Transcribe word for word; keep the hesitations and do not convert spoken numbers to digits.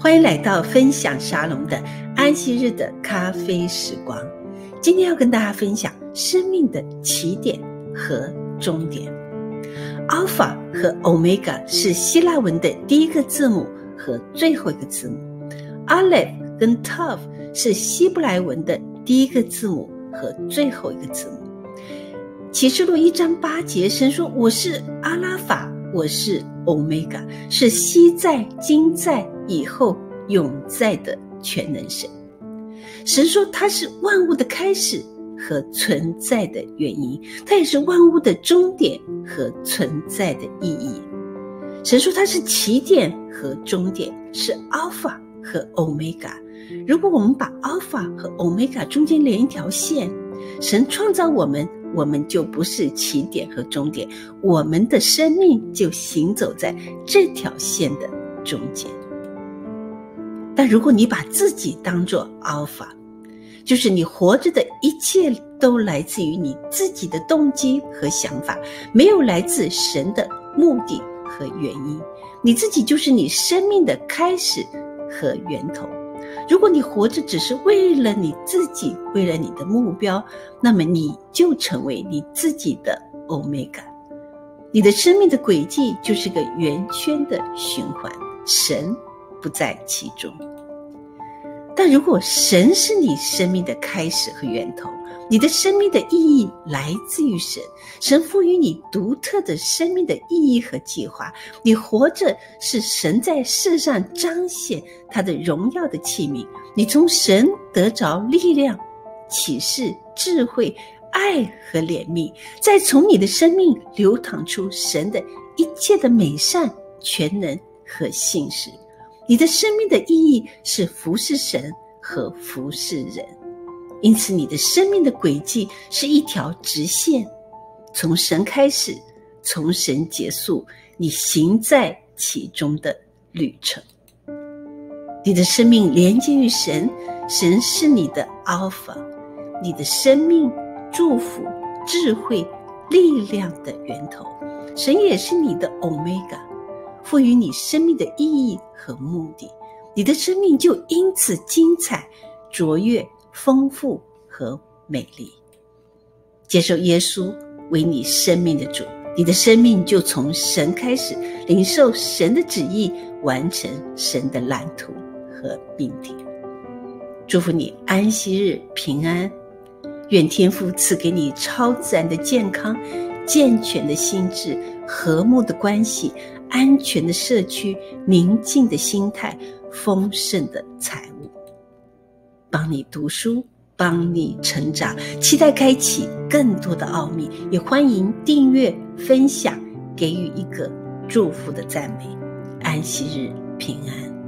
欢迎来到分享沙龙的安息日的咖啡时光。今天要跟大家分享生命的起点和终点。 Alpha 和 Omega 是希腊文的第一个字母和最后一个字母， Aleph 跟 Tav 是希伯来文的第一个字母和最后一个字母。启示录一章八节，神说我是阿拉法，我是 Omega， 是昔在今在以后永在的全能神。神说他是万物的开始和存在的原因，他也是万物的终点和存在的意义。神说他是起点和终点，是 Alpha 和 Omega。 如果我们把 Alpha 和 Omega 中间连一条线，神创造我们，我们就不是起点和终点，我们的生命就行走在这条线的中间。但如果你把自己当作 Alpha， 就是你活着的一切都来自于你自己的动机和想法，没有来自神的目的和原因，你自己就是你生命的开始和源头。如果你活着只是为了你自己，为了你的目标，那么你就成为你自己的 Omega。 你的生命的轨迹就是个圆圈的循环，神不在其中。但如果神是你生命的开始和源头，你的生命的意义来自于神，神赋予你独特的生命的意义和计划，你活着是神在世上彰显他的荣耀的器皿，你从神得着力量、启示、智慧、爱和怜悯，再从你的生命流淌出神的一切的美善、全能和信实。你的生命的意义是服侍神和服侍人，因此你的生命的轨迹是一条直线，从神开始，从神结束，你行在其中的旅程。你的生命连接于神，神是你的 Alpha， 你的生命、祝福、智慧、力量的源头。神也是你的 Omega， 赋予你生命的意义和目的，你的生命就因此精彩、卓越、丰富和美丽。接受耶稣为你生命的主，你的生命就从神开始，领受神的旨意，完成神的蓝图和命定。祝福你安息日平安，愿天父赐给你超自然的健康、健全的心智、和睦的关系、安全的社区、宁静的心态、丰盛的财物，帮你读书，帮你成长，期待开启更多的奥秘，也欢迎订阅、分享，给予一个祝福的赞美。安息日平安。